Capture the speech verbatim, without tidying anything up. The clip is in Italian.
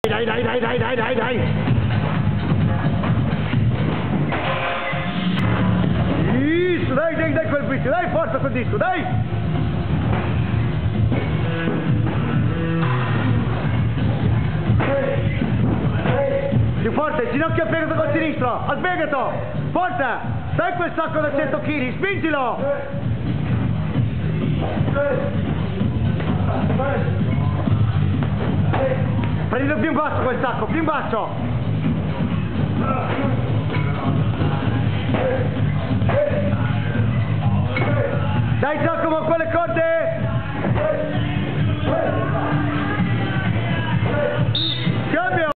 Dai, dai, dai, dai, dai, dai, dai. Isso, dai, dai, dai quel disco, dai, forza quel disco, dai. Più forte, ginocchio e fegato col sinistro, al fegato, forza, dai quel sacco da cento chili, spingilo. Prendilo più in basso quel sacco, più in basso.